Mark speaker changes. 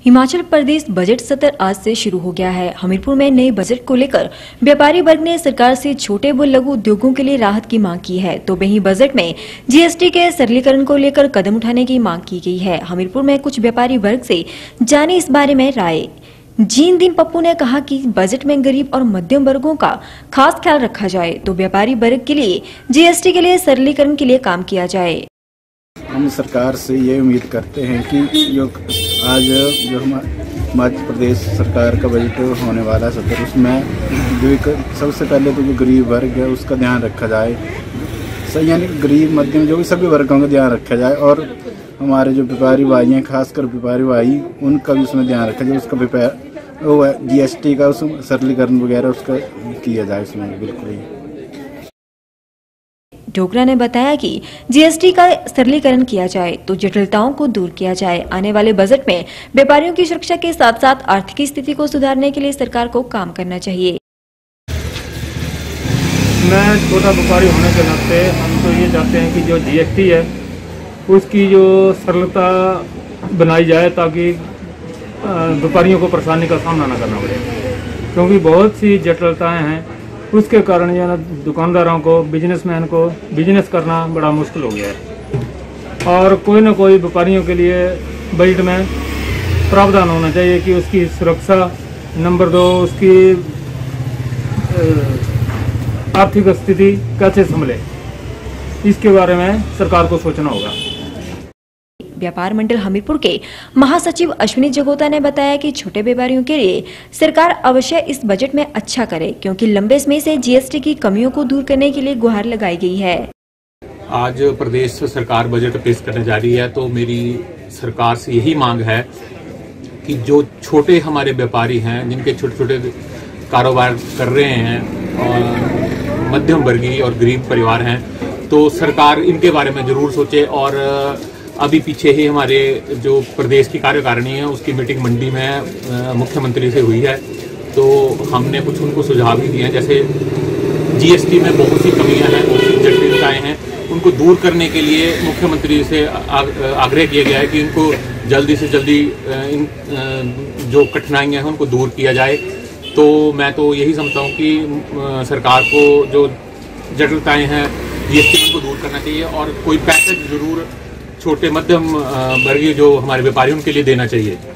Speaker 1: Himachal Pradesh budget सत्र आज से शुरू हो गया है। हमीरपुर में नए बजट को लेकर व्यापारी वर्ग ने सरकार से छोटे व लघु उद्योगों के लिए राहत की मांग की है, तो वहीं बजट में जीएसटी के सरलीकरण को लेकर कदम उठाने की मांग की गई है। हमीरपुर में कुछ व्यापारी वर्ग से जाने इस बारे में राय। जीनदीन पप्पू ने कहा कि बजट में गरीब और मध्यम वर्गों का खास ख्याल रखा जाए, तो व्यापारी वर्ग के लिए जीएसटी के लिए सरलीकरण के लिए काम किया जाए।
Speaker 2: हम सरकार से ये उम्मीद करते हैं कि जो आज जो मध्य प्रदेश सरकार का बजट होने वाला सत्र, उसमें जो सबसे पहले तो जो गरीब वर्ग है उसका ध्यान रखा जाए, सही यानी गरीब मध्यम जो भी सभी वर्गों का ध्यान रखा जाए, और हमारे जो व्यापारी भाई हैं, खासकर व्यापारी भाई, उनका भी उसमें ध्यान रखा जाए। उसका वो जीएसटी का उसमें सरलीकरण वगैरह उसका किया जाए उसमें बिल्कुल ही।
Speaker 1: डोगरा ने बताया कि जीएसटी का सरलीकरण किया जाए तो जटिलताओं को दूर किया जाए। आने वाले बजट में व्यापारियों की सुरक्षा के साथ साथ आर्थिक स्थिति को सुधारने के लिए सरकार को काम करना चाहिए।
Speaker 3: मैं छोटा व्यापारी होने के नाते हम तो ये चाहते हैं कि जो जीएसटी है उसकी जो सरलता बनाई जाए, ताकि व्यापारियों को परेशानी का सामना न करना पड़े, क्योंकि बहुत सी जटिलताएं हैं। उसके कारण जो है दुकानदारों को, बिजनेसमैन को बिजनेस करना बड़ा मुश्किल हो गया है। और कोई ना कोई व्यापारियों के लिए बजट में प्रावधान होना चाहिए कि उसकी सुरक्षा, नंबर 2 उसकी आर्थिक स्थिति कैसे संभले, इसके बारे में सरकार को सोचना होगा।
Speaker 1: व्यापार मंडल हमीरपुर के महासचिव अश्विनी जगोता ने बताया कि छोटे व्यापारियों के लिए सरकार अवश्य इस बजट में अच्छा करे, क्योंकि लंबे समय से जीएसटी की कमियों को दूर करने के लिए गुहार लगाई गई है।
Speaker 4: आज प्रदेश सरकार बजट पेश करने जा रही है, तो मेरी सरकार से यही मांग है कि जो छोटे हमारे व्यापारी हैं, जिनके छोटे छोटे कारोबार कर रहे हैं और मध्यम वर्गीय और गरीब परिवार हैं, तो सरकार इनके बारे में जरूर सोचे। और अभी पीछे ही हमारे जो प्रदेश की कार्यकारिणी है उसकी मीटिंग मंडी में मुख्यमंत्री से हुई है, तो हमने कुछ उनको सुझाव भी दिए हैं। जैसे जीएसटी में बहुत सी कमियां हैं, बहुत सी जटिलताएं हैं, उनको दूर करने के लिए मुख्यमंत्री से आग्रह किया गया है कि इनको जल्दी से जल्दी इन जो कठिनाइयां हैं उनको दूर किया जाए। तो मैं तो यही समझता हूँ कि सरकार को जो जटिलताएं हैं जीएसटी को दूर करना चाहिए, और कोई पैकेज जरूर छोटे मध्यम वर्गीय जो हमारे व्यापारी उनके लिए देना चाहिए।